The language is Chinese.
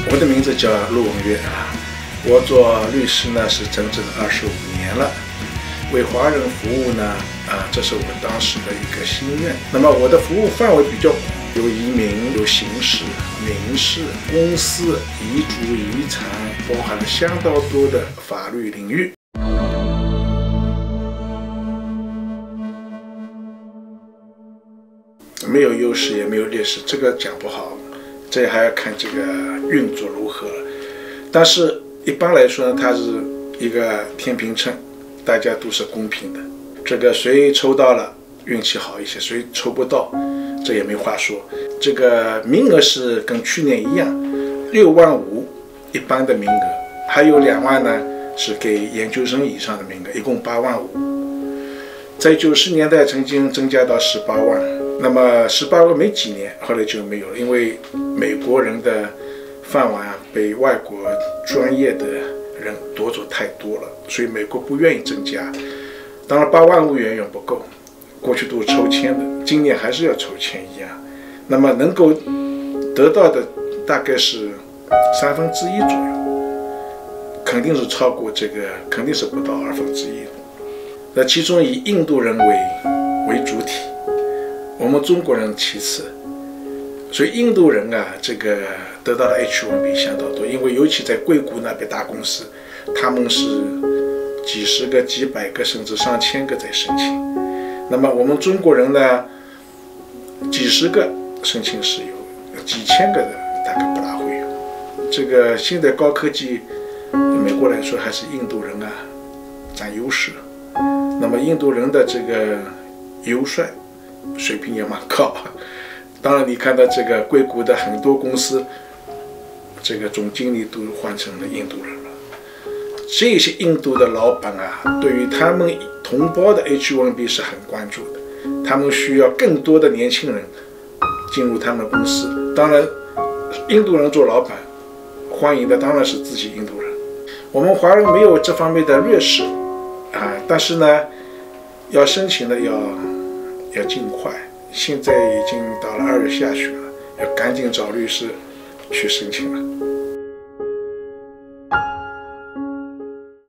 我的名字叫陆文月我做律师呢是整整25年了，为华人服务呢这是我当时的一个心愿。那么我的服务范围比较广，有移民，有刑事、民事、公司、遗嘱、遗产，包含了相当多的法律领域。没有优势也没有劣势，这个讲不好，这还要看这个运作如何。但是一般来说呢，它是一个天平秤，大家都是公平的。这个谁抽到了运气好一些，谁抽不到，这也没话说。这个名额是跟去年一样，6.5万一般的名额，还有2万呢是给研究生以上的名额，一共8.5万。在90年代曾经增加到18万。那么18万没几年，后来就没有了，因为美国人的饭碗被外国专业的人夺走太多了，所以美国不愿意增加。当然8.5万远远不够，过去都是抽签的，今年还是要抽签一样。那么能够得到的大概是1/3左右，肯定是超过这个，肯定是不到1/2。那其中以印度人为主体，我们中国人其次，所以印度人这个得到的 H1B 相当多，因为尤其在硅谷那边大公司，他们是几十个、几百个甚至上千个在申请。那么我们中国人呢，几十个申请是有，几千个的大概不大会有。这个现在高科技，美国来说还是印度人占优势。那么印度人的这个优帅水平也蛮高，当然你看到这个硅谷的很多公司，这个总经理都换成了印度人了。这些印度的老板对于他们同胞的 H1B 是很关注的，他们需要更多的年轻人进入他们公司。当然印度人做老板欢迎的当然是自己印度人，我们华人没有这方面的劣势但是呢要申请的要尽快，现在已经到了2月下旬了，要赶紧找律师去申请了。